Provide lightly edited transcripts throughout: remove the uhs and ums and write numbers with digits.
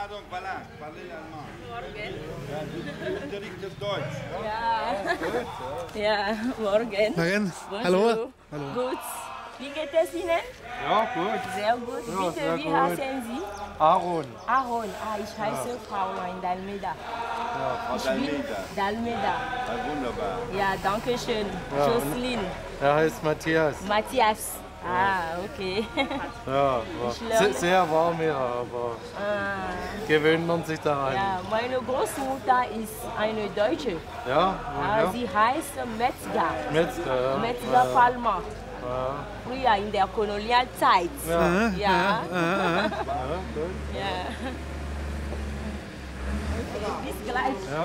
Pardon, voilà, parlez l'allemand. Morgen. Ja, du unterrichtest Deutsch. Ja. Ja, morgen. Morgen. Bonjour. Hallo. Hallo. Gut. Wie geht es Ihnen? Ja, gut. Sehr gut. Ja, Bitte, sehr wie gut. heißen Sie? Aaron. Aaron. Ah, ich heiße Frau Dalmeda. Frau Ich bin Dalmeda. Dalmeda. Ja, wunderbar. Ja, danke schön. Ja, Jocelyn. Er heißt Matthias. Matthias. Ah, okay. Ja, Ich lerne- sehr warm hier, aber gewöhnt man sich daran. Ja, meine Großmutter ist eine Deutsche. Ja, Ah, sie heißt Metzger. Metzger, ja. Metzger Palmer. Ja, Früher in der Kolonialzeit. ja. Ja. Ja, gut. Ja. Okay, bis gleich. Ja.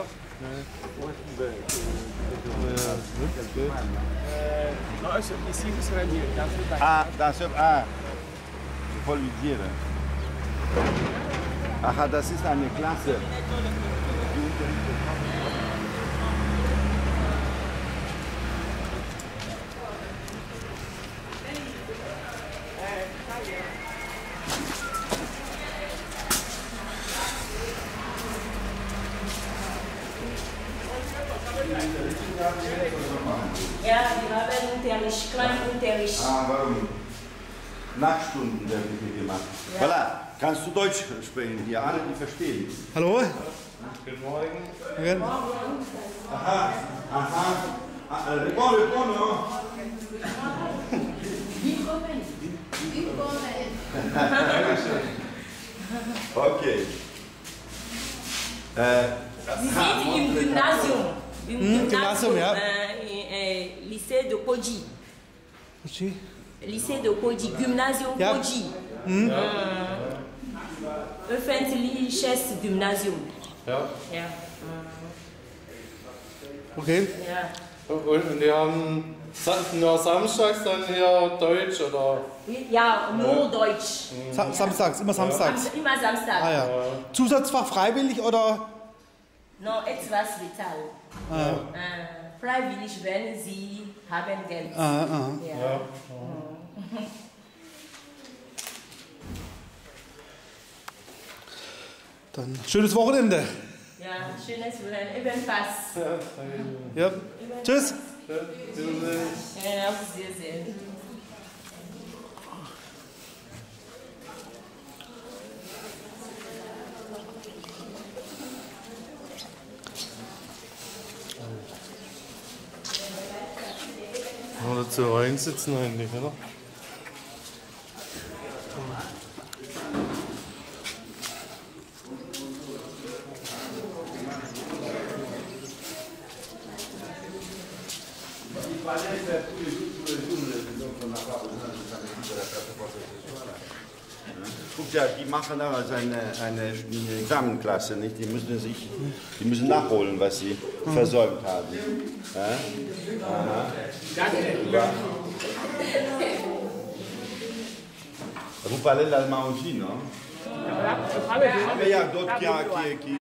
Ah, das ist voll wie Tiere. Aha, das ist eine Klasse. Ja, wir haben Unterricht, Kleinunterricht. Ah, warum? Nachstunden werden hier gemacht. Ja. Voilà, kannst du Deutsch sprechen hier? Alle, die verstehen. Hallo. Guten Morgen. Morgen. Aha, aha. Répond, non? Okay. Sie sind im Gymnasium. Im Gymnasium, ja. Lycée de Koji. Lycée de Koji, Gymnasium Ja. Koji. Öffentliches Gymnasium. Ja. Ja. Okay. Ja. Und die haben nur samstags dann hier Deutsch, oder? Ja, nur Deutsch. Samstags, immer samstags. Immer Samstag. Ah ja. Zusatzfach freiwillig oder? No, etwas bezahlt. Freiwillig, wenn Sie haben Geld. Ja. Dann schönes Wochenende. Ja, schönes Wochenende. Ebenfalls. Ja. Tschüss. Ja, auf Wiedersehen. Oder zu reinsitzen eigentlich, oder? Guck ja, die machen da also eine Examenklasse, nicht? Die müssen nachholen, was sie versäumt haben. Ja? Vous parlez l'allemand aussi, non? Mais il y a d'autres qui